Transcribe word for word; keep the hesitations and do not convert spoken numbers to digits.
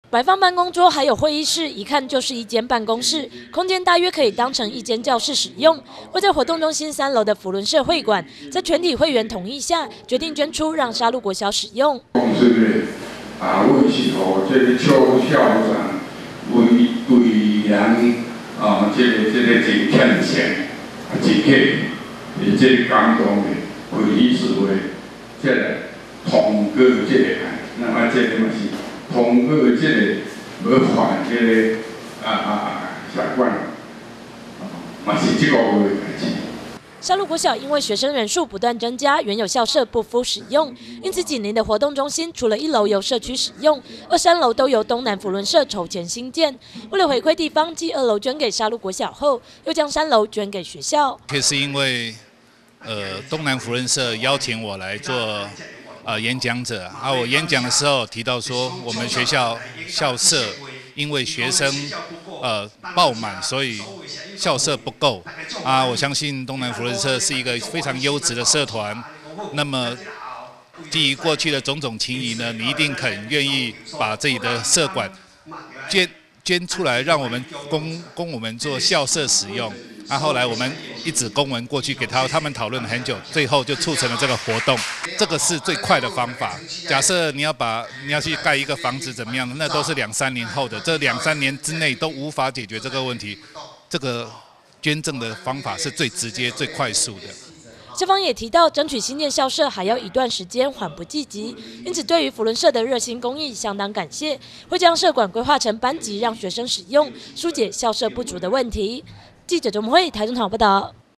摆放办公桌还有会议室，一看就是一间办公室，空间大约可以当成一间教室使用。位在活动中心三楼的福伦社会馆，在全体会员同意下，决定捐出让沙鹿国小使用。 这个啊，为是和这个邱校长为为人啊，这个这个真欠钱，真客，而且感动的会议是为这个通过这个案，那么这个嘛是。 通过这个无犯这个啊啊习惯，嘛是这个月开始。 沙鹿国小因为学生人数不断增加，原有校舍不敷使用，因此紧邻的活动中心除了一楼由社区使用，二三楼都由东南福伦社筹钱兴建。为了回馈地方，继二楼捐给沙鹿国小后，又将三楼捐给学校。 这是因为呃东南福伦社邀请我来做。 呃，演讲者啊，我演讲的时候提到说，我们学校校舍因为学生呃爆满，所以校舍不够啊。我相信东南福伦社是一个非常优质的社团，那么基于过去的种种情谊呢，你一定肯愿意把自己的社馆捐捐出来，让我们供供我们做校舍使用。 那、啊、后来我们一纸公文过去给他，他们讨论了很久，最后就促成了这个活动。这个是最快的方法。假设你要把你要去盖一个房子怎么样，那都是两三年后的，这两三年之内都无法解决这个问题。这个捐赠的方法是最直接、最快速的。 校方也提到，争取新建校舍还要一段时间，缓不济急。因此，对于福伦社的热心公益，相当感谢，会将社馆规划成班级，让学生使用，疏解校舍不足的问题。记者周梦慧台中场报道。